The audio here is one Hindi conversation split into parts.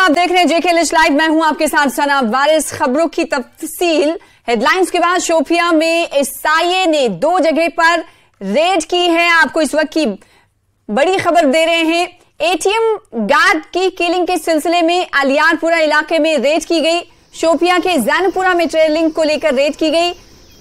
आप देख रहे हैं जेके लिस्ट लाइव। मैं हूं आपके साथ सना वारिस। खबरों की तफसील। हेडलाइंस के बाद शोपियां में एसआईए ने 2 जगह पर रेड की है। आपको इस वक्त की बड़ी खबर दे रहे हैं। एटीएम गार्ड की किलिंग के सिलसिले में अलियारपुरा इलाके में रेड की गई। शोपियां के जैनपुरा में ट्रेलिंग को लेकर रेड की गई।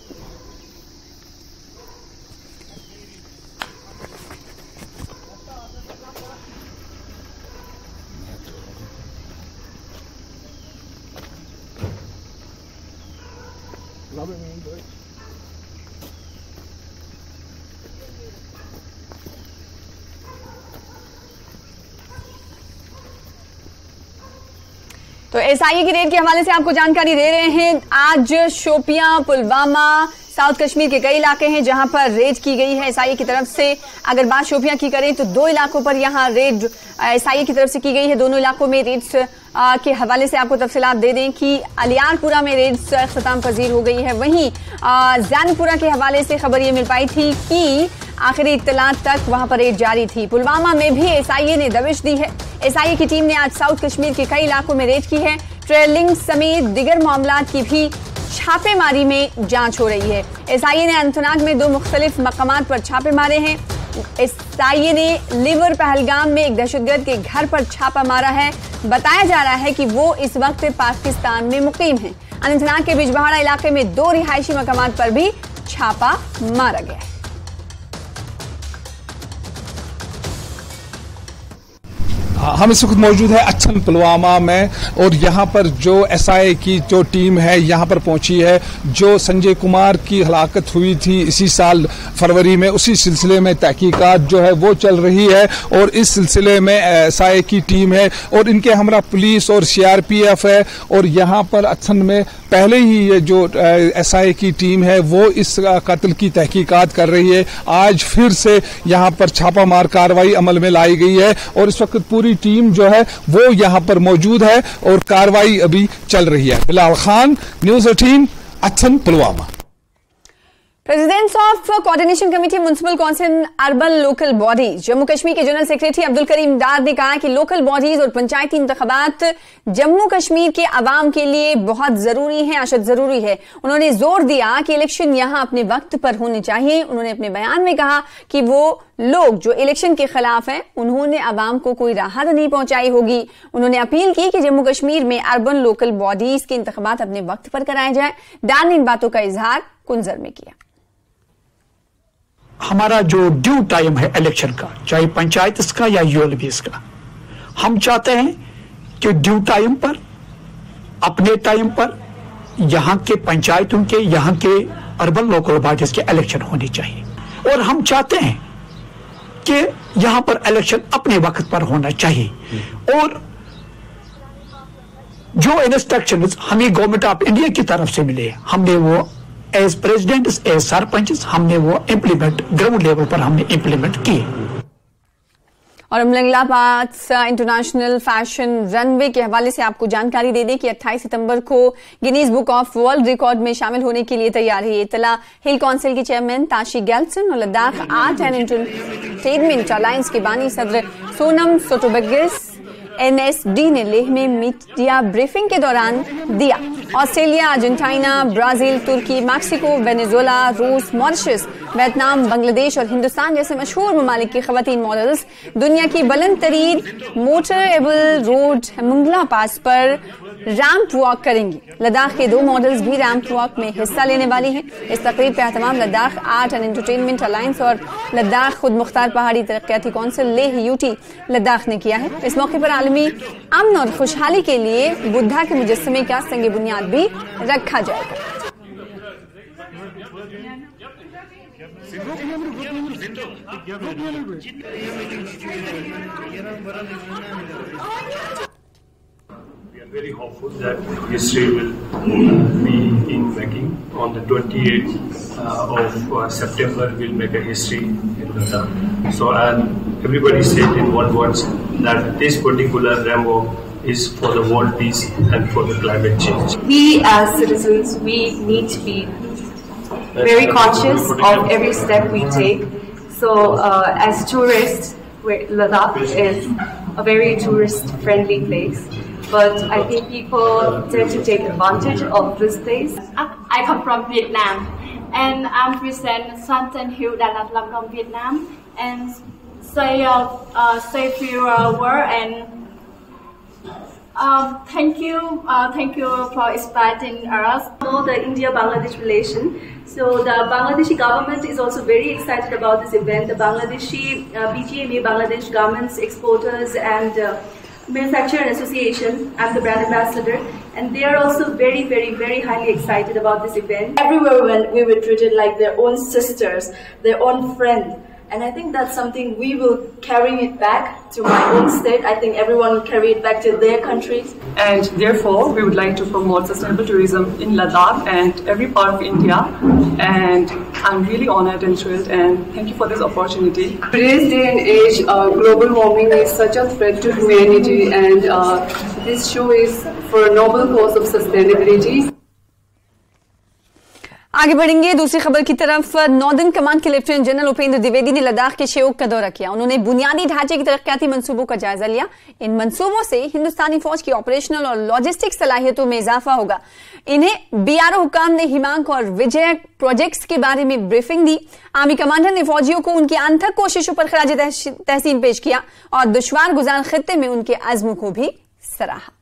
तो एसआईए की रेड के हवाले से आपको जानकारी दे रहे हैं। आज शोपियां, पुलवामा, साउथ कश्मीर के कई इलाके हैं जहां पर रेड की गई है एसआईए की तरफ से। अगर बात शोपियां की करें तो 2 इलाकों पर यहां रेड एसआईए की तरफ से की गई है। दोनों इलाकों में रेड्स के हवाले से आपको तफसीलात दे दें कि अलियारपुरा में रेड्स अख्ताम पजीर हो गई है। वहीं जैनपुरा के हवाले से खबर ये मिल पाई थी कि आखिरी इत्तलात तक वहां पर रेड जारी थी। पुलवामा में भी एसआईए ने दबिश दी है। एसआईए की टीम ने आज साउथ कश्मीर के कई इलाकों में रेड की है। ट्रेलिंग समेत दिगर मामलात की भी छापेमारी में जांच हो रही है। एसआईए ने अनंतनाग में 2 मुख्तलिफ मकामात पर छापे मारे हैं। एसआईए ने लिवर पहलगाम में एक दहशतगर्द के घर पर छापा मारा है। बताया जा रहा है कि वो इस वक्त पाकिस्तान में मुकीम है। अनंतनाग के बिजबहाड़ा इलाके में 2 रिहायशी मकामात पर भी छापा मारा गया है। हम इस वक्त मौजूद है अच्छन पुलवामा में और यहाँ पर जो एसआईए की जो टीम है यहाँ पर पहुंची है। जो संजय कुमार की हलाकत हुई थी इसी साल फरवरी में, उसी सिलसिले में तहकीकात जो है वो चल रही है और इस सिलसिले में एसआईए की टीम है और इनके हमरा पुलिस और सीआरपीएफ है। और यहाँ पर अच्छन में पहले ही ये जो एसआईए की टीम है वो इस कत्ल की तहकीकात कर रही है। आज फिर से यहाँ पर छापामार कार्रवाई अमल में लाई गई है और इस वक्त पूरी टीम जो है वो यहाँ पर मौजूद है और कार्रवाई अभी चल रही है। Bilal Khan, news 18, Achan Pulwama. Presidents of coordination committee municipal council urban local bodies Jammu Kashmir के जनरल सेक्रेटरी अब्दुल करीम डार ने कहा कि लोकल बॉडीज और पंचायती इंतखाबात जम्मू कश्मीर के अवाम के लिए बहुत जरूरी है, अशद जरूरी है। उन्होंने जोर दिया कि इलेक्शन यहां अपने वक्त पर होने चाहिए। उन्होंने अपने बयान में कहा कि वो लोग जो इलेक्शन के खिलाफ हैं उन्होंने अवाम को कोई राहत नहीं पहुंचाई होगी। उन्होंने अपील की कि जम्मू कश्मीर में अर्बन लोकल बॉडीज के इंतखाबात अपने वक्त पर कराए जाए। डार ने इन बातों का इजहार कुंजर में किया। हमारा जो ड्यू टाइम है इलेक्शन का, चाहे पंचायत का या यूएलबीएस का, हम चाहते हैं कि ड्यू टाइम पर, अपने टाइम पर यहाँ के पंचायतों के, यहाँ के अर्बन लोकल बॉडीज के इलेक्शन होने चाहिए। और हम चाहते हैं कि यहाँ पर इलेक्शन अपने वक्त पर होना चाहिए। और जो इंस्ट्रक्शंस हमें गवर्नमेंट ऑफ इंडिया की तरफ से मिले, हमने वो एज प्रेसिडेंट, एज सरपंच, हमने वो इम्प्लीमेंट ग्राउंड लेवल पर हमने इम्प्लीमेंट किए। और अमलिंगलाबाद इंटरनेशनल फैशन रनवे के हवाले से आपको जानकारी दे दें कि 28 सितंबर को Guinness book of world record में शामिल होने के लिए तैयार है। ये इतला हिल काउंसिल की चेयरमैन ताशी गैल्सन और Ladakh art and entertainment alliance के बानी सदर सोनम सोटोबगिस एनएसडी ने लेह में मीडिया ब्रीफिंग के दौरान दिया। Australia, Argentina, Brazil, Turkey, Mexico, Venezuela, रूस, मॉरिशस, वियतनाम, बांग्लादेश और हिंदुस्तान जैसे मशहूर ममालिक की खवातीन मॉडल्स दुनिया की बुलंद तरीन मोटरेबल रोड मुंगला पास पर रैंप वॉक करेंगी। लद्दाख के 2 मॉडल्स भी रैंप वॉक में हिस्सा लेने वाली हैं। इस तकरीब का एहतमाम Ladakh art and entertainment alliance और लद्दाख खुद मुख्तार पहाड़ी तरक्याती कौंसिल लेह यूटी लद्दाख ने किया है। इस मौके पर आलमी अमन और खुशहाली के लिए बुद्धा के मुजस्समे का संग बुनियाद भी रखा जाएगा। We are very hopeful that history will be in making. On the 28th of September, we'll make a history in Ladakh. So, and everybody said in one word that this particular ramp walk is for the world peace and for the climate change. We as citizens, we need to be very conscious of every step we take. So as tourists, Ladakh is a very tourist-friendly place. but I think people tend to take advantage of these days. I come from Vietnam, and I'm present Santan Hill Đà Lạt Lâm Đồng Vietnam, and say few words and thank you for inspiring us. Know the India-Bangladesh relation. So the Bangladeshi government is also very excited about this event. The Bangladeshi BGMA, Bangladesh Garments Exporters and Manufacturer Association. I'm the brand ambassador, and they are also very, very, very highly excited about this event. Everywhere we were treated like their own sisters, their own friend. And I think that's something we will carry it back to my own state. I think everyone will carry it back to their countries. And therefore, we would like to promote sustainable tourism in Ladakh and every part of India. And I'm really honored and thrilled, and thank you for this opportunity. Today's day and age, global warming is such a threat to humanity, and this show is for a noble cause of sustainability. आगे बढ़ेंगे दूसरी खबर की तरफ। नॉर्दर्न कमांड के लेफ्टिनेंट जनरल उपेंद्र द्विवेदी ने लद्दाख के शेओक का दौरा किया। उन्होंने बुनियादी ढांचे की तरक्याती मंसूबों का जायजा लिया। इन मंसूबों से हिंदुस्तानी फौज की ऑपरेशनल और लॉजिस्टिक सलाहियतों में इजाफा होगा। इन्हें बीआरओ हुकाम ने हिमांक और विजय प्रोजेक्ट्स के बारे में ब्रीफिंग दी। आर्मी कमांडर ने फौजियों को उनकी अनथक कोशिशों पर खराज तहसीन पेश किया और दुश्वार गुजार खित्ते में उनके अज़्म को भी सराहा।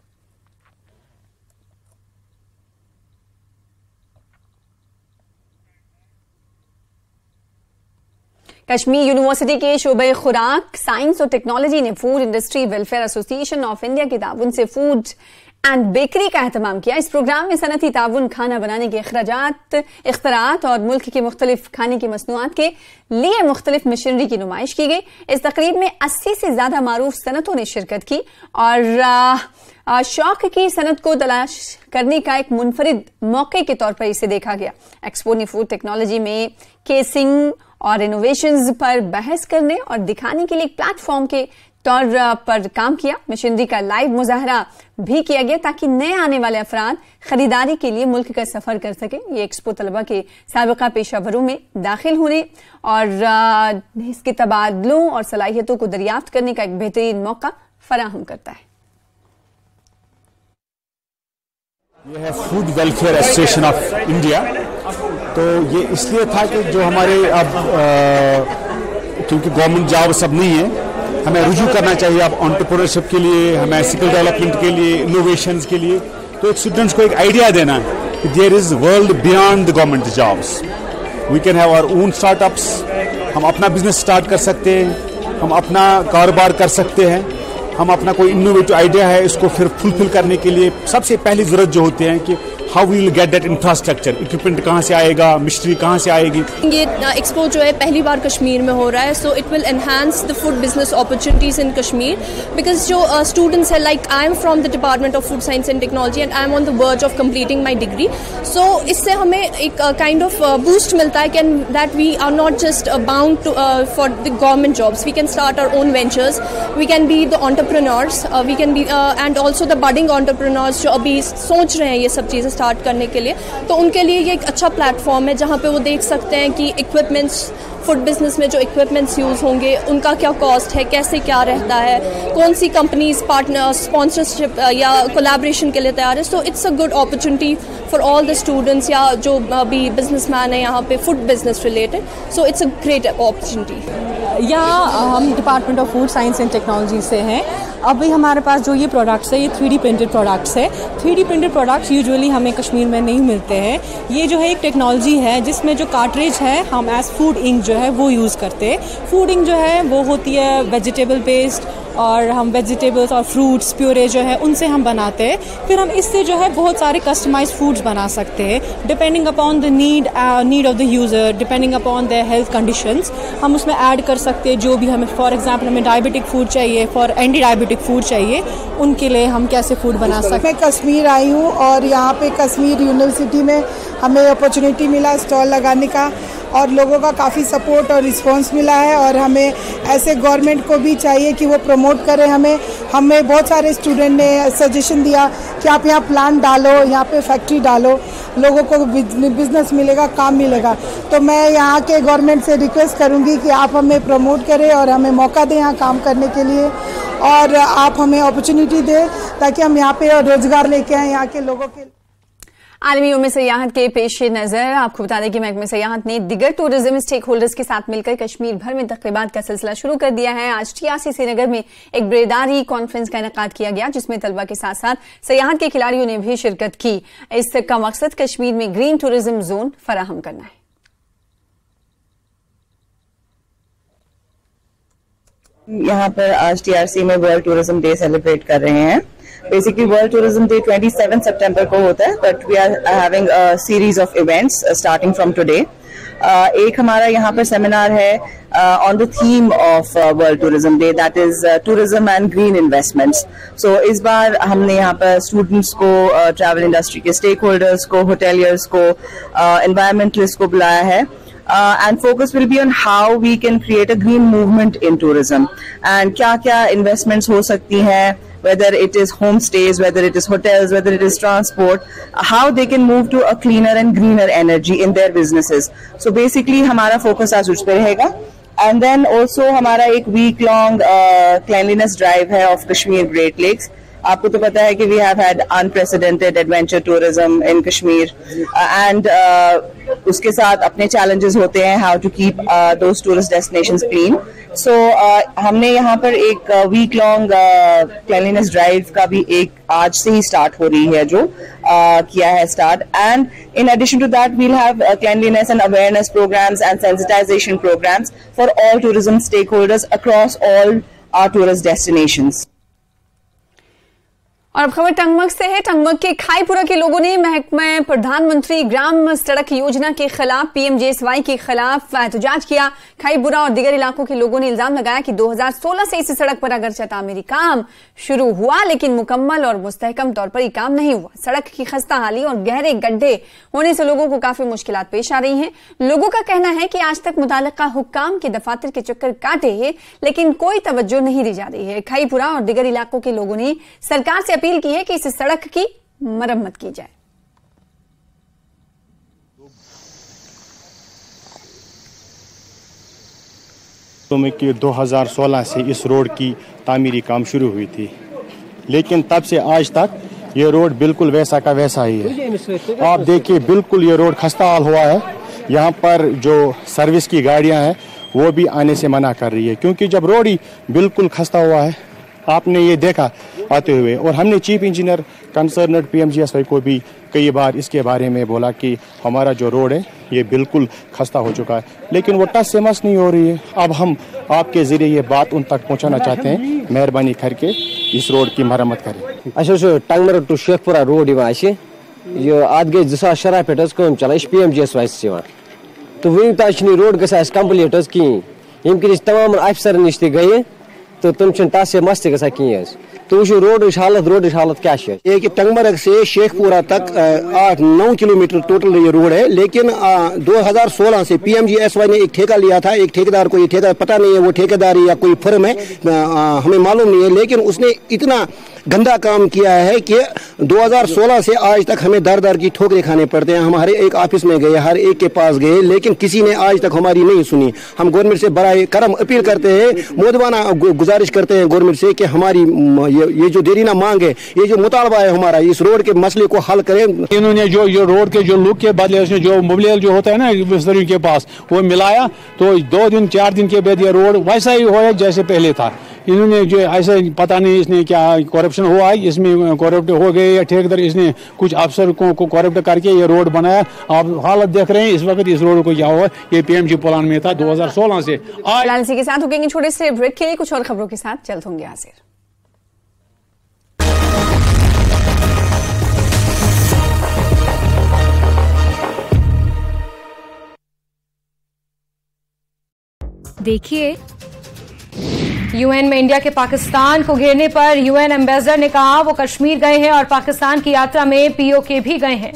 कश्मीर यूनिवर्सिटी के शोबे खुराक साइंस और टेक्नोलॉजी ने food industry welfare association of India के ताउन से फूड एंड बेकरी का एहतमाम किया। इस प्रोग्राम में सनती ताउन, खाना बनाने के इख्तरात और मुल्क के मुख्तलिफ खाने की मसनूआत के लिए मुख्तलिफ मशीनरी की नुमाइश की गई। इस तकरीब में 80 से ज्यादा मारूफ सनतों ने शिरकत की और शौक की सनत को तलाश करने का एक मुनफरिद मौके के तौर पर इसे देखा गया। एक्सपो ने फूड टेक्नोलॉजी में केसिंग और इनोवेशंस पर बहस करने और दिखाने के लिए एक प्लेटफॉर्म के तौर पर काम किया। मशीनरी का लाइव मुजाहरा भी किया गया ताकि नए आने वाले अफराद खरीदारी के लिए मुल्क का सफर कर सके। ये एक्सपो तलबा के साबिका पेशावरों में दाखिल होने और इसके तबादलों और सलाहियतों को दरियाफ्त करने का एक बेहतरीन मौका फराहम करता है। यह है food welfare association of India. तो ये इसलिए था कि जो हमारे अब क्योंकि गवर्नमेंट जॉब सब नहीं है, हमें रुजू करना चाहिए अब एंटरप्रेन्योरशिप के लिए, हमें स्किल डेवलपमेंट के लिए, इनोवेशंस के लिए। तो एक स्टूडेंट्स को एक आइडिया देना है कि there is world beyond the government jobs. We can have our own startups. हम अपना बिजनेस स्टार्ट कर सकते हैं, हम अपना कारोबार कर सकते हैं, हम अपना कोई इनोवेटिव आइडिया है इसको फिर फुलफिल करने के लिए सबसे पहली जरूरत जो होती है कि how we will get that infrastructure, equipment कहाँ से आएगा, मिस्ट्री कहाँ से आएगी। ये एक्सपो जो है पहली बार कश्मीर में हो रहा है, so it will enhance the food business opportunities in Kashmir because जो स्टूडेंट्स है, like I am from the department of food science and technology and I am on the verge of completing my degree. So इससे हमें एक काइंड ऑफ बूस्ट मिलता है can that we are not just bound to for the government jobs, we can start our own ventures, we can be the entrepreneurs, we can be and also the budding entrepreneurs जो अभी सोच रहे हैं ये सब चीज़ें स्टार्ट करने के लिए। तो उनके लिए ये एक अच्छा प्लेटफॉर्म है जहाँ पे वो देख सकते हैं कि इक्विपमेंट्स, फूड बिजनेस में जो इक्विपमेंट्स यूज़ होंगे उनका क्या कॉस्ट है, कैसे क्या रहता है, कौन सी कंपनीज पार्टनर स्पॉन्सरशिप या कोलैबोरेशन के लिए तैयार है। So it's a good opportunity for all the students या जो अभी बिजनेसमैन है यहाँ पे food business related. So it's a great opportunity. यहाँ हम department of food science and technology से हैं। अभी हमारे पास जो ये प्रोडक्ट्स है ये 3D प्रिंटेड प्रोडक्ट्स है। 3D प्रिंटेड प्रोडक्ट्स यूजुअली हमें कश्मीर में नहीं मिलते हैं। ये जो है एक टेक्नोलॉजी है जिसमें जो कार्ट्रिज है हम एज फूड इंक जो है वो यूज़ करते हैं। फूड इंक जो है वो होती है वेजिटेबल बेस्ड और हम वेजिटेबल्स और फ्रूट्स प्यूरे जो है उनसे हम बनाते हैं। फिर हम इससे जो है बहुत सारे कस्टमाइज्ड फूड्स बना सकते हैं depending upon the need of the user, depending upon the health conditions. हम उसमें ऐड कर सकते हैं जो भी हमें, फॉर एग्जांपल हमें डायबिटिक फूड चाहिए, फॉर एंटी डायबिटिक फूड चाहिए, उनके लिए हम कैसे फूड बना सकते हैं। मैं कश्मीर आई हूँ और यहाँ पे कश्मीर यूनिवर्सिटी में हमें अपॉर्चुनिटी मिला स्टॉल लगाने का और लोगों का काफ़ी सपोर्ट और रिस्पांस मिला है और हमें ऐसे गवर्नमेंट को भी चाहिए कि वो प्रमोट करें हमें बहुत सारे स्टूडेंट ने सजेशन दिया कि आप यहाँ प्लांट डालो, यहाँ पे फैक्ट्री डालो, लोगों को बिजनेस मिलेगा, काम मिलेगा। तो मैं यहाँ के गवर्नमेंट से रिक्वेस्ट करूँगी कि आप हमें प्रमोट करें और हमें मौका दें यहाँ काम करने के लिए और आप हमें अपॉर्चुनिटी दें ताकि हम यहाँ पे रोजगार लेके आए यहाँ के लोगों के। आलमी यौम सयाहत के पेश नजर आपको बता दें कि महकमा सयाहत ने दिगर टूरिज्म स्टेक होल्डर्स के साथ मिलकर कश्मीर भर में तकरीबात का सिलसिला शुरू कर दिया है। आज टीआरसी श्रीनगर में एक बेदारी कॉन्फ्रेंस का इनेकाद किया गया, जिसमें तलबा के साथ साथ सयाहत के खिलाड़ियों ने भी शिरकत की। इसका मकसद कश्मीर में ग्रीन टूरिज्म जोन फराहम करना है। यहाँ पर आज टीआरसी में वर्ल्ड टूरिज्म डे सेलिब्रेट कर रहे हैं। बेसिकली वर्ल्ड टूरिज्म डे 27 सितंबर को होता है, but we are having a series of events starting from today. एक हमारा यहाँ पर सेमिनार है on the theme of world tourism day, that is tourism and green investments. So इस बार हमने यहाँ पर स्टूडेंट्स को, ट्रैवल इंडस्ट्री के स्टेक होल्डर्स को, होटेलियर्स को, एनवायरमेंटलिस्ट को बुलाया है। And focus will be on how we can create a green movement in tourism and क्या investments हो सकती हैं, whether it is homestays, whether it is hotels, whether it is transport, how they can move to a cleaner and greener energy in their businesses. So basically हमारा focus आज उस पे रहेगा। And then also हमारा एक week long cleanliness drive है of Kashmir Great Lakes। आपको तो पता है कि we have had unprecedented adventure tourism in Kashmir and उसके साथ अपने चैलेंजेस होते हैं, how to keep those tourist destinations clean. So हमने यहाँ पर एक वीक लॉन्ग क्लीनलीनेस ड्राइव का भी एक आज से ही स्टार्ट हो रही है, जो किया है start. And in addition to that we'll have cleanliness and awareness programmes and sensitisation programmes for all tourism stakeholders across all our tourist destinations. और अब खबर टंगमक से है। टंगमक के खाईपुरा के लोगों ने महकमा प्रधानमंत्री ग्राम सड़क योजना के खिलाफ पीएमजेएसवाई के खिलाफ एहतजाज किया। खाईपुरा और दिगर इलाकों के लोगों ने इल्जाम लगाया कि 2016 से इस सड़क पर अगरचे तामीरी काम शुरू हुआ, लेकिन मुकम्मल और मुस्तहकम तौर पर यह काम नहीं हुआ। सड़क की खस्ता हाली और गहरे गड्ढे होने से लोगों को काफी मुश्किलात पेश आ रही हैं। लोगों का कहना है कि आज तक मुतालिका हुक्काम के दफातर के चक्कर काटे हैं, लेकिन कोई तवज्जो नहीं दी जा रही है। खाईपुरा और दिगर इलाकों के लोगों ने सरकार से अपील की है कि इस सड़क की मरम्मत की जाए। तो में कि 2016 से इस रोड की तामीरी काम शुरू हुई थी, लेकिन तब से आज तक ये रोड बिल्कुल वैसा का वैसा ही है। आप देखिए बिल्कुल ये रोड खस्ता हाल हुआ है। यहाँ पर जो सर्विस की गाड़ियां हैं वो भी आने से मना कर रही है, क्योंकि जब रोड ही बिल्कुल खस्ता हुआ है, आपने ये देखा आते हुए। और हमने चीफ इंजीनियर कंसर्नड पीएमजेएसवाई को भी कई बार इसके बारे में बोला कि हमारा जो रोड है ये बिल्कुल खस्ता हो चुका है, लेकिन वो टस से मस नहीं हो रही है। अब हम आपके जरिए ये बात उन तक पहुंचाना चाहते हैं, मेहरबानी करके इस रोड की मरम्मत करें। अच्छा टंगमर टू शेखपुरा रोड ये आज गई 2017 पे चलान पीएमजेएसवाई तो वन तक रोड ग कम्प्लीट कहें तमाम अफसर नश गए तो तुम तस से मस कहें तो वो रोड हालत क्या है। एक टंगमर्ग से शेखपुरा तक 8-9 किलोमीटर टोटल ये रोड है, लेकिन 2016 से पीएमजेएसवाई ने एक ठेका लिया था। एक ठेकेदार को ये ठेका पता नहीं है वो ठेकेदार या कोई फर्म है, हमें मालूम नहीं है, लेकिन उसने इतना गंदा काम किया है कि 2016 से आज तक हमें दर दर की ठोकरें खाने पड़ते हैं। हमारे एक ऑफिस में गए, हर एक के पास गए, लेकिन किसी ने आज तक हमारी नहीं सुनी। हम गवर्नमेंट से बराए करम अपील करते हैं, मोदबाना गुजारिश करते हैं गवर्नमेंट से कि हमारी ये जो देरीना मांग है, ये जो मुतालबा है हमारा, इस रोड के मसले को हल करें। इन्होंने जो रोड के जो लुक के बदले उसने जो मोबाइल जो होता है ना बिस्तरी के पास वो मिलाया, तो 2 दिन 4 दिन के बाद ये रोड वैसा ही हो जैसे पहले था। इन्होंने जो ऐसे पता नहीं इसने क्या करप्शन हुआ है, इसमें करप्ट हो गए या ठेकेदार, इसने कुछ अफसर को करप्ट करके ये रोड बनाया। आप हालत देख रहे हैं इस वक्त इस रोड को क्या हुआ, ये पीएमजी प्लान में था 2016 से। इसी के साथ रुकेंगे छोटे से ब्रेक के लिए, कुछ और खबरों के साथ जल्द होंगे हाजिर। देखिए, यूएन में इंडिया के पाकिस्तान को घेरने पर यूएन एम्बेसडर ने कहा वो कश्मीर गए हैं और पाकिस्तान की यात्रा में पीओके भी गए हैं।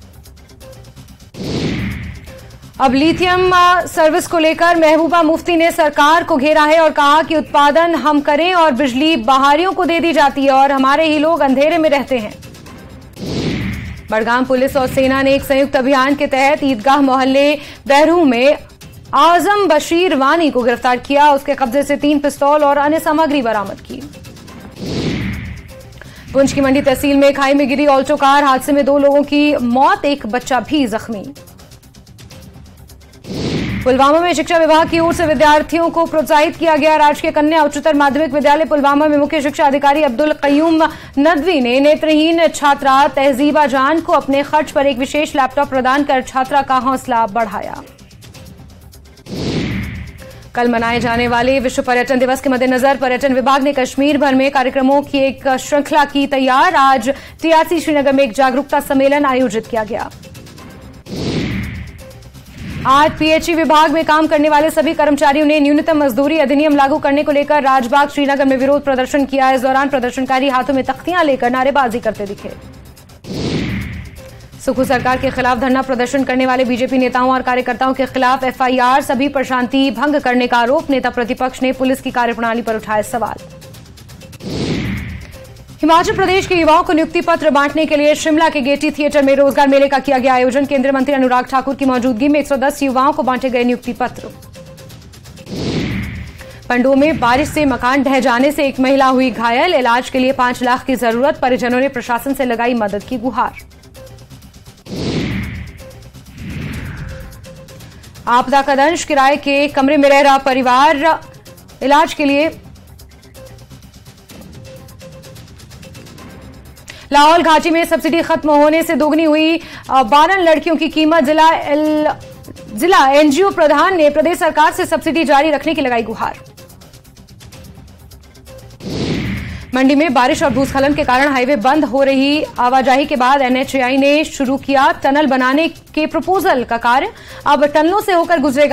अब लिथियम सर्विस को लेकर महबूबा मुफ्ती ने सरकार को घेरा है और कहा कि उत्पादन हम करें और बिजली बाहरियों को दे दी जाती है और हमारे ही लोग अंधेरे में रहते हैं। बड़गाम पुलिस और सेना ने एक संयुक्त अभियान के तहत ईदगाह मोहल्ले बहरू में आजम बशीर वानी को गिरफ्तार किया। उसके कब्जे से 3 पिस्तौल और अन्य सामग्री बरामद की। पुंछ की मंडी तहसील में खाई में गिरी ऑल्टो कार, हादसे में 2 लोगों की मौत, एक बच्चा भी जख्मी। पुलवामा में शिक्षा विभाग की ओर से विद्यार्थियों को प्रोत्साहित किया गया। राजकीय कन्या उच्चतर माध्यमिक विद्यालय पुलवामा में मुख्य शिक्षा अधिकारी अब्दुल कयूम नदवी ने नेत्रहीन छात्रा तहजीबा जान को अपने खर्च पर एक विशेष लैपटॉप प्रदान कर छात्रा का हौसला बढ़ाया। कल मनाए जाने वाले विश्व पर्यटन दिवस के मद्देनजर पर्यटन विभाग ने कश्मीर भर में कार्यक्रमों की एक श्रृंखला की तैयार। आज टीआरसी श्रीनगर में एक जागरूकता सम्मेलन आयोजित किया गया। आज पीएचई विभाग में काम करने वाले सभी कर्मचारियों ने न्यूनतम मजदूरी अधिनियम लागू करने को लेकर राजबाग श्रीनगर में विरोध प्रदर्शन किया। इस दौरान प्रदर्शनकारी हाथों में तख्तियां लेकर नारेबाजी करते दिखे। सुखू सरकार के खिलाफ धरना प्रदर्शन करने वाले बीजेपी नेताओं और कार्यकर्ताओं के खिलाफ एफआईआर, सभी पर शांति भंग करने का आरोप। नेता प्रतिपक्ष ने पुलिस की कार्यप्रणाली पर उठाए सवाल। हिमाचल प्रदेश के युवाओं को नियुक्ति पत्र बांटने के लिए शिमला के गेटी थिएटर में रोजगार मेले का किया गया आयोजन। केंद्रीय मंत्री अनुराग ठाकुर की मौजूदगी में 110 युवाओं को बांटे गए नियुक्ति पत्र। पंडोह में बारिश से मकान ढह जाने से एक महिला हुई घायल, इलाज के लिए 5 लाख की जरूरत। परिजनों ने प्रशासन से लगाई मदद की गुहार। आपदा का दंश, किराए के कमरे में रह रहा परिवार इलाज के लिए लाहौल घाटी में सब्सिडी खत्म होने से दोगुनी हुई 12 लड़कियों की कीमत। जिला एनजीओ प्रधान ने प्रदेश सरकार से सब्सिडी जारी रखने की लगाई गुहार। मंडी में बारिश और भूस्खलन के कारण हाईवे बंद हो रही आवाजाही के बाद एनएचएआई ने शुरू किया टनल बनाने के प्रपोजल का कार्य। अब टनलों से होकर गुजरेगा।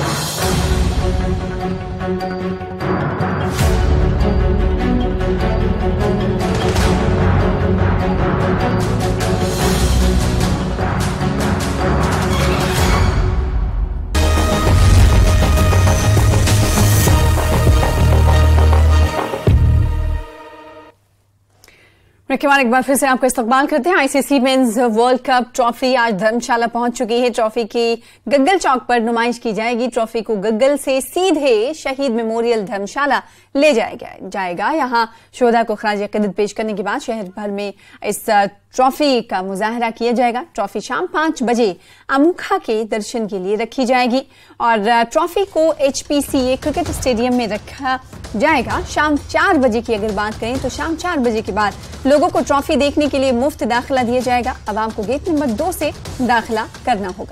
मुख्यमान एक बार फिर से आपको इस्तकबाल करते हैं। ICC men's world cup trophy आज धर्मशाला पहुंच चुकी है। ट्रॉफी की गग्गल चौक पर नुमाइश की जाएगी। ट्रॉफी को गग्गल से सीधे शहीद मेमोरियल धर्मशाला ले जाएगा। यहां शोधा को खराज अकीदत पेश करने के बाद शहर भर में इस ट्रॉफी का मुजाहरा किया जाएगा। ट्रॉफी शाम 5 बजे अमुखा के दर्शन के लिए रखी जाएगी और ट्रॉफी को HPCA क्रिकेट स्टेडियम में रखा जाएगा। शाम 4 बजे की अगर बात करें तो शाम 4 बजे के बाद लोगों को ट्रॉफी देखने के लिए मुफ्त दाखिला दिया जाएगा। आवाम को गेट नंबर 2 से दाखिला करना होगा।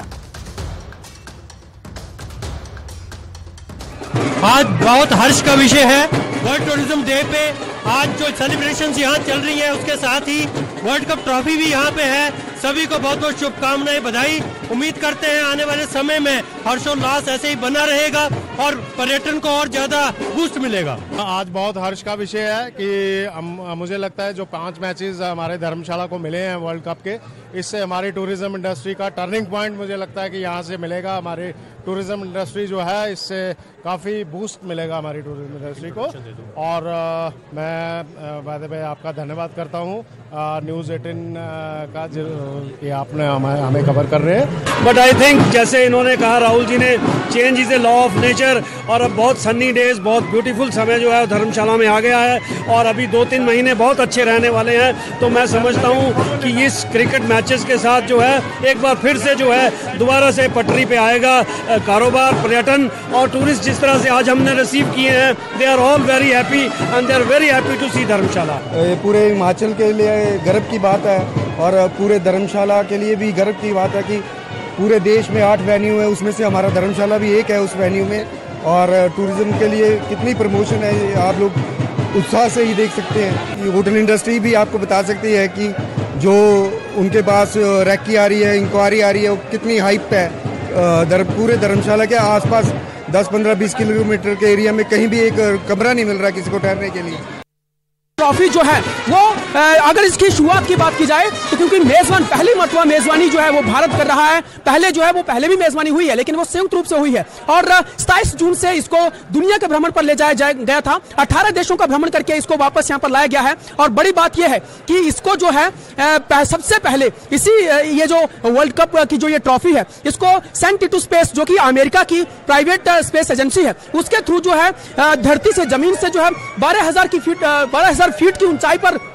आज बहुत हर्ष का विषय है। वर्ल्ड टूरिज्म डे पे आज जो सेलिब्रेशंस यहाँ चल रही है उसके साथ ही वर्ल्ड कप ट्रॉफी भी यहाँ पे है। सभी को बहुत बहुत शुभकामनाएं, बधाई। उम्मीद करते हैं आने वाले समय में हर्षोल्लास ऐसे ही बना रहेगा और पर्यटन को और ज्यादा बूस्ट मिलेगा। आज बहुत हर्ष का विषय है कि मुझे लगता है जो 5 मैचेस हमारे धर्मशाला को मिले हैं वर्ल्ड कप के, इससे हमारी टूरिज्म इंडस्ट्री का टर्निंग पॉइंट मुझे लगता है कि यहाँ से मिलेगा। हमारे टूरिज्म इंडस्ट्री जो है इससे काफ़ी बूस्ट मिलेगा हमारी टूरिज्म इंडस्ट्री को। और मैं भाई आपका धन्यवाद करता हूँ न्यूज़ 18 का कि आपने हमें कवर कर रहे हैं। बट आई थिंक जैसे इन्होंने कहा राहुल जी ने, change is a law of nature. और अब बहुत सन्नी डेज, बहुत ब्यूटीफुल समय जो है धर्मशाला में आ गया है और अभी 2-3 महीने बहुत अच्छे रहने वाले हैं। तो मैं समझता हूँ कि इस क्रिकेट मैचेस के साथ जो है एक बार फिर से जो है दोबारा से पटरी पे आएगा कारोबार, पर्यटन और टूरिस्ट। जिस तरह से आज हमने रिसीव किए हैं, they are all very happy and they are very happy to see Dharamshala. पूरे हिमाचल के लिए गर्व की बात है और पूरे धर्मशाला के लिए भी गर्व की बात है कि पूरे देश में 8 वेन्यू है, उसमें से हमारा धर्मशाला भी एक है उस वेन्यू में। और टूरिज्म के लिए कितनी प्रमोशन है ये आप लोग उत्साह से ही देख सकते हैं। होटल इंडस्ट्री भी आपको बता सकती है कि जो उनके पास रैकी आ रही है, इंक्वायरी आ रही है, वो कितनी हाइप है। पूरे धर्मशाला के आसपास 10-15-20 किलोमीटर के एरिया में कहीं भी एक कमरा नहीं मिल रहा किसी को ठहरने के लिए। ट्रॉफी जो है वो अगर इसकी शुरुआत की बात की जाए तो क्योंकि मेजबान पहली मरतबा मेजबानी जो है वो भारत कर रहा है। पहले जो है वो पहले भी मेजबानी हुई है लेकिन वो संयुक्त रूप से हुई है और 27 जून से इसको दुनिया के भ्रमण पर ले जाया गया था। 18 देशों का भ्रमण करके इसको वापस यहाँ पर लाया गया है। और बड़ी बात यह है कि इसको जो है सबसे पहले ये जो वर्ल्ड कप की जो ये ट्रॉफी है इसको सेंट टू स्पेस, जो कि अमेरिका की प्राइवेट स्पेस एजेंसी है, उसके थ्रू जो है धरती से, जमीन से जो है 12,000 फीट की ऊंचाई पर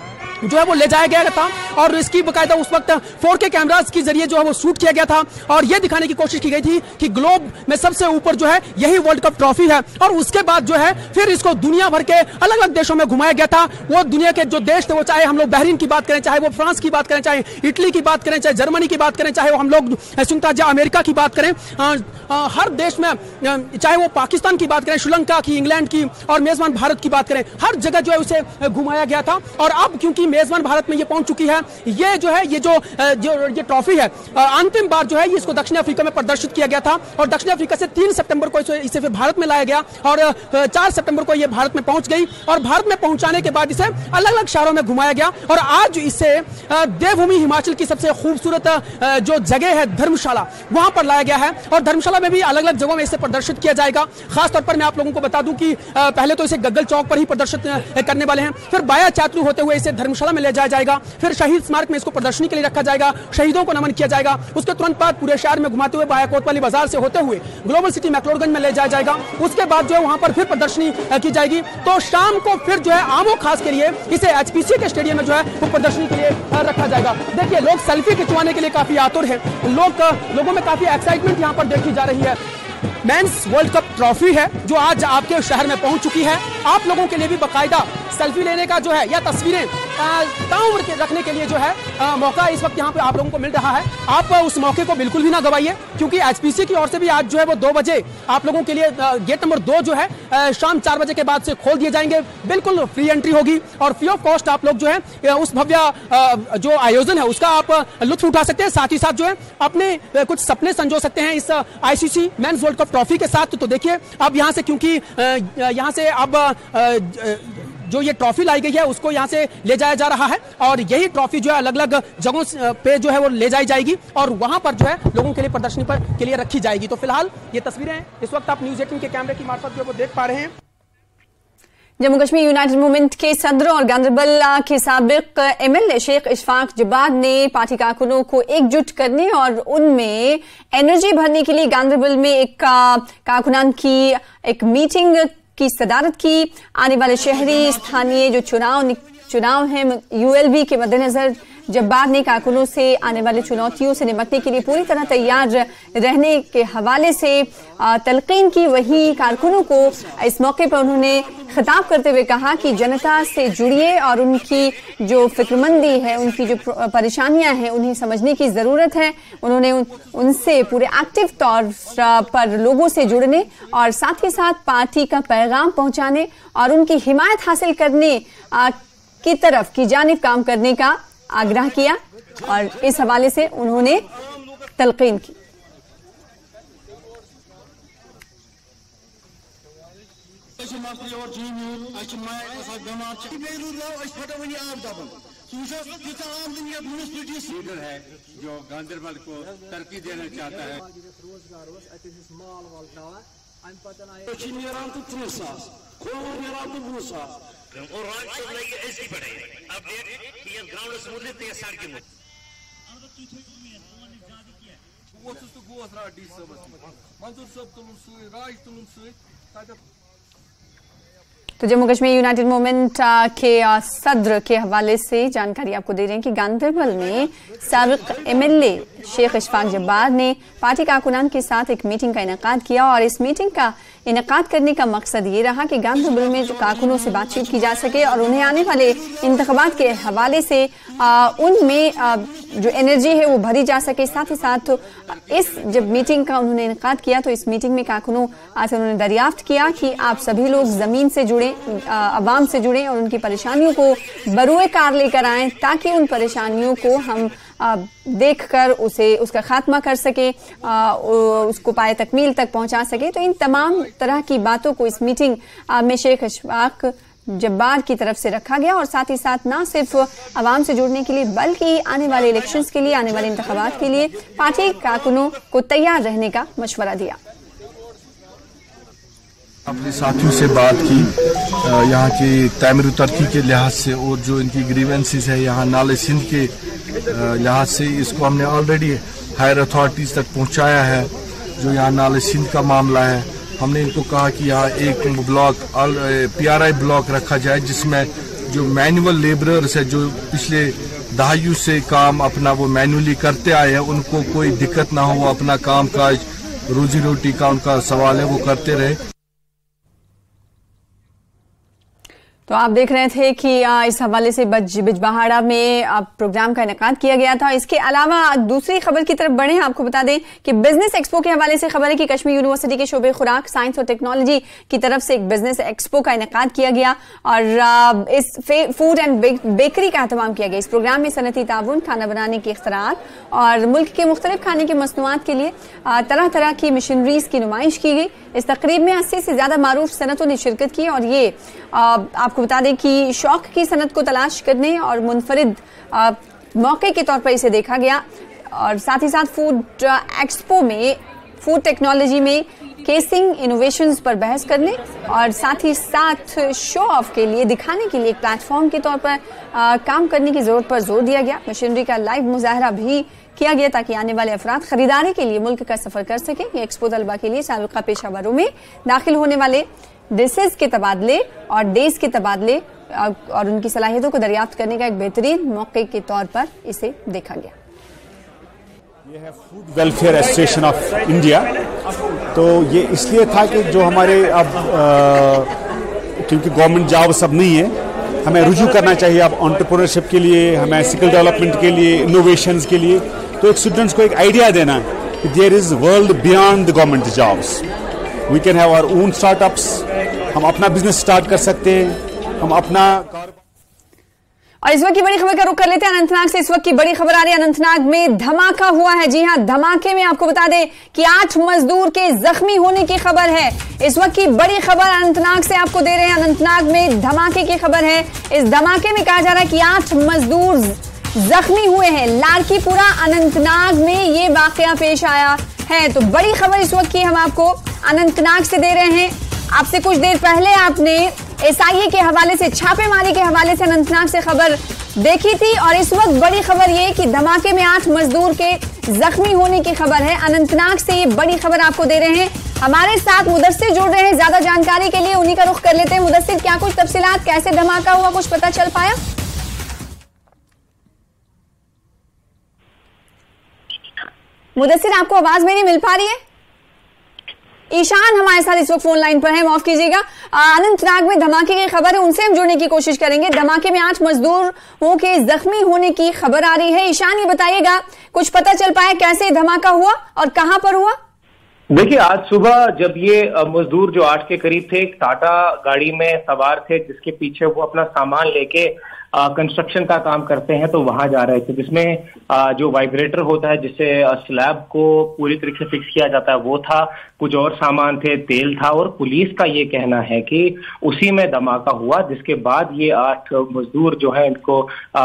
जो है वो ले जाया गया था और इसकी बाकायदा उस वक्त 4K कैमरास के जरिए जो है वो शूट किया गया था और ये दिखाने की कोशिश की गई थी कि ग्लोब में सबसे ऊपर जो है यही वर्ल्ड कप ट्रॉफी है। और उसके बाद जो है फिर इसको दुनिया भर के अलग अलग देशों में घुमाया गया था। वो दुनिया के जो देश थे, वो चाहे हम लोग बहरीन की बात करें, चाहे वो फ्रांस की बात करें, चाहे इटली की बात करें, चाहे जर्मनी की बात करें, चाहे वो हम लोग संयुक्त राज्य अमेरिका की बात करें, हर देश में, चाहे वो पाकिस्तान की बात करें, श्रीलंका की, इंग्लैंड की और मेजबान भारत की बात करें, हर जगह जो है उसे घुमाया गया था। और अब क्योंकि मेजबान भारत में ये पहुंच चुकी है, ये जो है ये ट्रॉफी है, अंतिम बार जो है इसको दक्षिण अफ्रीका में प्रदर्शित किया गया था और दक्षिण अफ्रीका से 3 सितंबर को इसे फिर भारत में लाया गया और 4 सितंबर को ये भारत में पहुंच गई और भारत में पहुंचाने के बाद इसे अलग अलग शहरों में घुमाया गया और आज इसे देवभूमि हिमाचल की सबसे खूबसूरत जो जगह है धर्मशाला, वहां पर लाया गया है और धर्मशाला में भी अलग अलग जगहों में इसे प्रदर्शित किया जाएगा। खासतौर पर मैं आप लोगों को बता दूं कि पहले तो इसे गग्गल चौक पर ही प्रदर्शित करने वाले हैं, फिर बाया चातरू होते हुए इसे धर्मशाला में ले जाया जाएगा, फिर शहीद स्मारक में इसको प्रदर्शनी के लिए रखा जाएगा, शहीदों को नमन किया जाएगा। उसके तुरंत बाद पूरे शहर में घुमाते हुए बाया कोतवाली बाजार से होते हुए ग्लोबल सिटी मैक्लोडगंज में ले जाया जाएगा। उसके बाद जो है वहां पर फिर प्रदर्शनी की जाएगी। तो शाम को फिर जो है आमो खास के लिए इसे HPCA के स्टेडियम में जो है वो प्रदर्शनी के लिए रखा जाएगा। देखिए, लोग सेल्फी खिंचवाने के लिए काफी आतुर है, लोगों में काफी एक्साइटमेंट यहाँ पर देखी जा रही है। मेंस वर्ल्ड कप ट्रॉफी है जो आज आपके शहर में पहुंच चुकी है। आप लोगों के लिए भी बाकायदा सेल्फी लेने का जो है या तस्वीरें ताउम्र के रखने के लिए जो है मौका इस वक्त यहाँ पे आप लोगों को मिल रहा है। आप उस मौके को बिल्कुल भी ना गवाइए, क्योंकि HPCA की ओर से भी आज जो है वो 2 बजे आप लोगों के लिए गेट नंबर 2 जो है शाम 4 बजे के बाद से खोल दिए जाएंगे। बिल्कुल फ्री एंट्री होगी और फ्री ऑफ कॉस्ट आप लोग जो है उस भव्य जो आयोजन है उसका आप लुत्फ उठा सकते हैं। साथ ही साथ जो है अपने कुछ सपने संजो सकते हैं इस ICC men's world cup trophy के साथ। तो देखिए, अब यहाँ से क्योंकि यहाँ से अब जो ये ट्रॉफी लाई गई है उसको यहाँ से ले जाया जा रहा है और यही ट्रॉफी जो है अलग अलग जगहों पे जो है वो ले जाई जाएगी और वहां पर जो है लोगों के लिए प्रदर्शनी पर के लिए रखी जाएगी। तो फिलहाल ये तस्वीरें इस वक्त आप न्यूज़ 18 के कैमरे की मार्फत जो वो देख पा रहे हैं। जम्मू कश्मीर यूनाइटेड मूवमेंट के सदर और गांधरबल के साबिक MLA शेख इशफाक जब्बार ने पार्टी कारकुनों को एकजुट करने और उनमें एनर्जी भरने के लिए गांधरबल में एक कारकुनान की एक मीटिंग की सदारत की। आने वाले शहरी स्थानीय जो चुनाव हैं ULB के मद्देनजर जब्बार ने कारकुनों से आने वाले चुनौतियों से निपटने के लिए पूरी तरह तैयार रहने के हवाले से तलकीन की। वहीं कारकुनों को इस मौके पर उन्होंने खिताब करते हुए कहा कि जनता से जुड़िए और उनकी जो फिक्रमंदी है, उनकी जो परेशानियां हैं, उन्हें समझने की जरूरत है। उन्होंने उनसे पूरे एक्टिव तौर पर लोगों से जुड़ने और साथ ही साथ पार्टी का पैगाम पहुंचाने और उनकी हिमायत हासिल करने की तरफ की जानिब काम करने का आग्रह किया और इस हवाले से उन्होंने तलकीन की। लीडर है जो गांधरबल को तरक्की देना चाहता है। और राज लगे ऐसी पड़े अपडेट ये ग्राउंड स्मूथली ते सार के मुद वो तो गोस राडी सब मंजूर सब तुलुन सुई राज तुलुन सुई। तो जम्मू कश्मीर यूनाइटेड मूवमेंट के सदर के हवाले से जानकारी आपको दे रहे हैं कि गांधरबल में साबिक MLA शेख इशफाक जब्बार ने पार्टी कारकुनान के साथ एक मीटिंग का इनेकाद किया और इस मीटिंग का इनेकाद करने का मकसद ये रहा कि गांधरबल में जो कारकुनों से बातचीत की जा सके और उन्हें आने वाले इंतखाबात के हवाले से उनमें जो एनर्जी है वो भरी जा सके। साथ ही साथ इस जब मीटिंग का उन्होंने इनेकाद किया तो इस मीटिंग में कारकुनों से उन्होंने दरियाफ्त किया कि आप सभी लोग जमीन से जुड़े, अवाम से जुड़े और उनकी परेशानियों को बरूए कार लेकर आएं ताकि उन परेशानियों को हम देखकर उसका खात्मा कर सके, उसको पाए तकमील तक पहुंचा सके। तो इन तमाम तरह की बातों को इस मीटिंग में शेख इशफाक जब्बार की तरफ से रखा गया और साथ ही साथ ना सिर्फ अवाम से जुड़ने के लिए बल्कि आने वाले इलेक्शंस के लिए, आने वाले इंतखाबात के लिए पार्टी कारकुनों को तैयार रहने का मशवरा दिया। अपने साथियों से बात की यहाँ की तमीर तरक्की के लिहाज से और जो इनकी ग्रीवेंसेस है यहाँ नाले सिंध के लिहाज से, इसको हमने ऑलरेडी हायर अथॉरिटीज़ तक पहुँचाया है। जो यहाँ नाले सिंध का मामला है, हमने इनको कहा कि यहाँ एक ब्लॉक PRI ब्लॉक रखा जाए जिसमें जो मैनुअल लेबरर्स है, जो पिछले दहाइयों से काम अपना वो मैनुअली करते आए हैं, उनको कोई दिक्कत ना हो, वो अपना काम काज रोजी रोटी का उनका सवाल है वो करते रहे। तो आप देख रहे थे कि इस हवाले से बिजबहाड़ा में प्रोग्राम का इनेकाद किया गया था। इसके अलावा दूसरी खबर की तरफ बढ़े, आपको बता दें कि बिजनेस एक्सपो के हवाले से खबर है कि कश्मीर यूनिवर्सिटी के शोबे खुराक साइंस और टेक्नोलॉजी की तरफ से एक बिजनेस एक्सपो का इनेकाद किया गया और इस फूड एंड बेकरी का एहतमाम किया गया। इस प्रोग्राम में सनती ताउन, खाना बनाने के इख्तिराआत और मुल्क के मुख्तलिफ खाने की मसनूआत के लिए तरह तरह की मशीनरीज की नुमाइश की गई। इस तकरीब में 80 से ज्यादा मारूफ सनतों ने शिरकत की और ये आपको बता दें कि शौक की सनत को तलाश करने और मुनफरिद मौके के तौर पर इसे देखा गया। और साथ ही साथ फूड एक्सपो में फूड टेक्नोलॉजी में केसिंग इनोवेशंस पर बहस करने और साथ ही साथ शो ऑफ के लिए, दिखाने के लिए एक प्लेटफॉर्म के तौर पर काम करने की जरूरत पर जोर दिया गया। मशीनरी का लाइव मुजाहरा भी किया गया ताकि आने वाले अफराद खरीदारी के लिए मुल्क का सफर कर सकें। ये एक्सपो तलबा के लिए साबिक़ा पेशावरों में दाखिल होने वाले डिसेस के तबादले और डेज के तबादले और उनकी सलाहियतों को दरियाफ्त करने का एक बेहतरीन मौके के तौर पर इसे देखा गया। ये है food welfare association of India. तो ये इसलिए था कि जो हमारे अब क्योंकि गवर्नमेंट जॉब सब नहीं है, हमें रुजू करना चाहिए अब एंटरप्रेन्योरशिप के लिए, हमें स्किल डेवलपमेंट के लिए, इनोवेशंस के लिए। तो एक स्टूडेंट्स को एक आइडिया देना कि there is world beyond the government jobs, we can have our own startups, हम अपना बिजनेस स्टार्ट कर सकते हैं, हम अपना। और इस वक्त की बड़ी खबर का रुख कर लेते हैं अनंतनाग से। इस वक्त की बड़ी खबर आ रही है, अनंतनाग में धमाका हुआ है। जी हां, धमाके में आपको बता दें कि 8 मजदूर के जख्मी होने की खबर है। इस वक्त की बड़ी खबर अनंतनाग से आपको दे रहे हैं। अनंतनाग में धमाके की खबर है। इस धमाके में कहा जा रहा है कि 8 मजदूर जख्मी हुए हैं। लाड़कीपुरा अनंतनाग में ये वाकया पेश आया है। तो बड़ी खबर इस वक्त की हम आपको अनंतनाग से दे रहे हैं। आपसे कुछ देर पहले आपने SIA के हवाले से, छापेमारी के हवाले से अनंतनाग से खबर देखी थी और इस वक्त बड़ी खबर ये कि धमाके में 8 मजदूर के जख्मी होने की खबर है। अनंतनाग से ये बड़ी खबर आपको दे रहे हैं। हमारे साथ मुदस्सिर जुड़ रहे हैं ज्यादा जानकारी के लिए, उन्हीं का रुख कर लेते हैं। मुदस्सिर, क्या कुछ तफसीलात, कैसे धमाका हुआ, कुछ पता चल पाया? मुदस्सिर, आपको आवाज मेरी मिल पा रही है? ईशान हमारे साथ इस वक्त फोन लाइन पर है, माफ कीजिएगा। अनंतनाग में धमाके की खबर है, उनसे हम जुड़ने की कोशिश करेंगे। धमाके में 8 मजदूरों के जख्मी होने की खबर आ रही है। ईशान, ये बताइएगा, कुछ पता चल पाया कैसे धमाका हुआ और कहां पर हुआ? देखिए, आज सुबह जब ये मजदूर जो 8 के करीब थे, एक टाटा गाड़ी में सवार थे जिसके पीछे वो अपना सामान लेके कंस्ट्रक्शन का काम करते हैं, तो वहां जा रहे थे, जिसमें जो वाइब्रेटर होता है जिससे स्लैब को पूरी तरीके से फिक्स किया जाता है वो था, कुछ और सामान थे, तेल था। और पुलिस का ये कहना है कि उसी में धमाका हुआ, जिसके बाद ये 8 मजदूर जो है इनको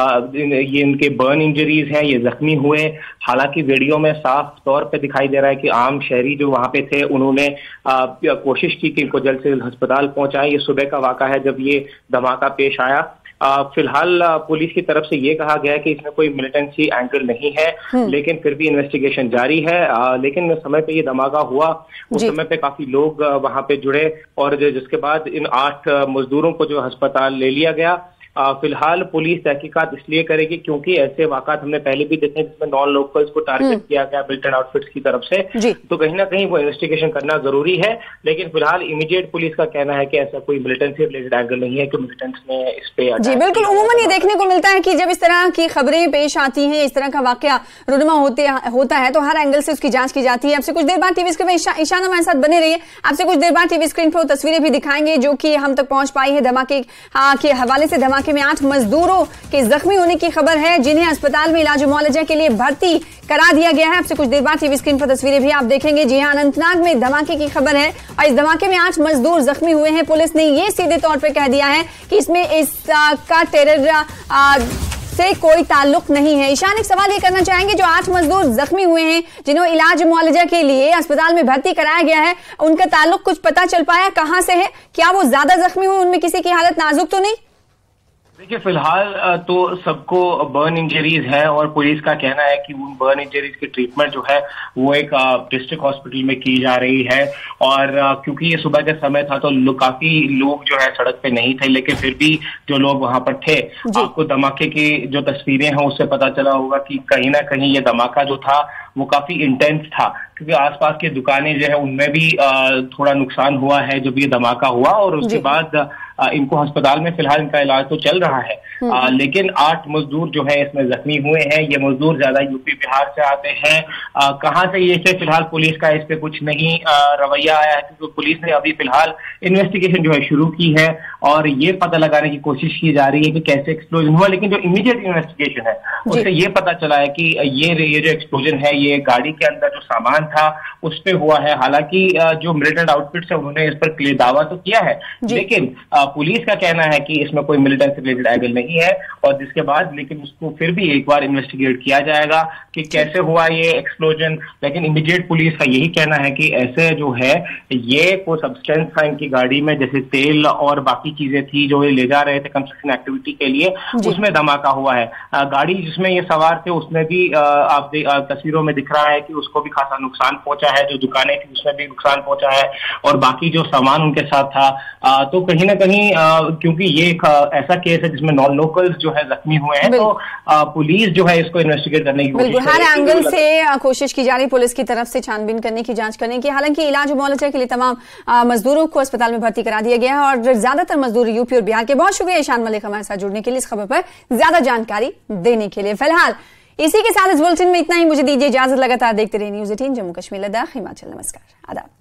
ये इनके बर्न इंजरीज हैं, ये जख्मी हुए। हालांकि वीडियो में साफ तौर पे दिखाई दे रहा है कि आम शहरी जो वहां पे थे उन्होंने कोशिश की कि इनको जल्द से जल्द अस्पताल पहुंचाएं। ये सुबह का वाक़ा है जब ये धमाका पेश आया। फिलहाल पुलिस की तरफ से ये कहा गया है कि इसमें कोई मिलिटेंसी एंगल नहीं है, लेकिन फिर भी इन्वेस्टिगेशन जारी है। लेकिन समय पे ये धमाका हुआ, उस समय पे काफी लोग वहां पे जुड़े और जिसके बाद इन 8 मजदूरों को जो अस्पताल ले लिया गया। फिलहाल पुलिस तहकीकात इसलिए करेगी क्योंकि ऐसे वाक़ात हमने पहले भी देखे जिसमें नॉन लोकल्स को टारगेट किया गया मिलिटेंट आउटफिट्स की तरफ से, तो कहीं ना कहीं वो इन्वेस्टिगेशन करना जरूरी है। लेकिन फिलहाल इमीडिएट पुलिस का कहना है कि ऐसा कोई मिलिटेंसी रिलेटेड एंगल नहीं है कि मिलिटेंट्स ने इस पे। जी बिल्कुल, उमूमन ये देखने को मिलता है कि जब इस तरह की खबरें पेश आती हैं, इस तरह का वाकया रुनमा होता है, तो हर एंगल से उसकी जांच की जाती है। आपसे कुछ देर बाद टीवी स्क्रीन पर ईशान हमारे साथ बने रहिए, आपसे कुछ देर बाद टीवी स्क्रीन पर तस्वीरें भी दिखाएंगे जो कि हम तक पहुंच पाई है धमाके के हवाले से। धमाके में 8 मजदूरों के जख्मी होने की खबर है, जिन्हें अस्पताल में इलाज मुआलजा के लिए भर्ती करा दिया गया है। आपसे कुछ देर बाद टीवी स्क्रीन पर तस्वीरें भी आप देखेंगे। जी हां, अनंतनाग में धमाके की खबर है और इस धमाके में 8 मजदूर जख्मी हुए हैं। पुलिस ने ये सीधे तौर पर कह दिया है कि इसमें इसका टेरर से कोई ताल्लुक नहीं है। ईशान, एक सवाल ये करना चाहेंगे, जो 8 मजदूर जख्मी हुए हैं जिन्हें इलाज मुआलजा के लिए अस्पताल में भर्ती कराया गया है, उनका ताल्लुक कुछ पता चल पाया कहां से है? क्या वो ज्यादा जख्मी हुए, उनमें किसी की हालत नाजुक तो नहीं? देखिए फिलहाल तो सबको बर्न इंजरीज है और पुलिस का कहना है कि उन बर्न इंजरीज की ट्रीटमेंट जो है वो एक डिस्ट्रिक्ट हॉस्पिटल में की जा रही है। और क्योंकि ये सुबह का समय था तो काफी लोग जो है सड़क पे नहीं थे, लेकिन फिर भी जो लोग वहां पर थे, आपको धमाके की जो तस्वीरें हैं उससे पता चला होगा कि कहीं ना कहीं ये धमाका जो था वो काफी इंटेंस था, क्योंकि आसपास की दुकानें जो है उनमें भी थोड़ा नुकसान हुआ है जब ये धमाका हुआ। और उसके बाद इनको अस्पताल में फिलहाल इनका इलाज तो चल रहा है, लेकिन 8 मजदूर जो है इसमें जख्मी हुए हैं। ये मजदूर ज्यादा यूपी बिहार से आते हैं। कहां से ये से फिलहाल पुलिस का इस पे कुछ नहीं रवैया आया है, क्योंकि पुलिस ने अभी फिलहाल इन्वेस्टिगेशन जो है शुरू की है और ये पता लगाने की कोशिश की जा रही है कि कैसे एक्सप्लोजन हुआ। लेकिन जो इमीडिएट इन्वेस्टिगेशन है उससे ये पता चला है कि ये जो एक्सप्लोजन है ये गाड़ी के अंदर जो सामान था उस पे हुआ है। हालांकि जो मिलिटेंट आउटफिट्स है उन्होंने इस पर दावा तो किया है, लेकिन पुलिस का कहना है कि इसमें कोई मिलिटेंट से रिलेटेड एंगल नहीं है। और जिसके बाद लेकिन उसको फिर भी एक बार इन्वेस्टिगेट किया जाएगा कि कैसे हुआ ये एक्सप्लोजन। लेकिन इमीडिएट पुलिस का यही कहना है कि ऐसे जो है ये कोई सब्सटेंस था इनकी गाड़ी में, जैसे तेल और बाकी चीजें थी जो ये ले जा रहे थे कंस्ट्रक्शन एक्टिविटी के लिए, उसमें धमाका हुआ है। गाड़ी जिसमें ये सवार थे उसमें भी आप तस्वीरों में दिख रहा है कि उसको भी खासा नुकसान पहुंचा है, जो दुकानें थी उसमें भी नुकसान पहुंचा है और बाकी जो सामान उनके साथ था। तो कहीं ना कहीं क्योंकि ये एक ऐसा केस है जिसमें नॉन लोकल्स जो है जख्मी हुए हैं, तो पुलिस जो है इसको इन्वेस्टिगेट करने की कोशिश हर एंगल से कोशिश की जा रही पुलिस की तरफ से छानबीन करने की, जांच करने की। हालांकि इलाज मुआवजा के लिए तमाम मजदूरों को अस्पताल में भर्ती करा दिया गया है और ज्यादातर मजदूर यूपी और बिहार के। बहुत शुक्रिया ईशान मलिक हमारे साथ जुड़ने के लिए, इस खबर पर ज्यादा जानकारी देने के लिए। फिलहाल इसी के साथ इस बुलेटिन में इतना ही। मुझे दीजिए इजाजत। लगातार देखते रहिए न्यूज़ 18 जम्मू कश्मीर लद्दाख हिमाचल। नमस्कार, आदाब।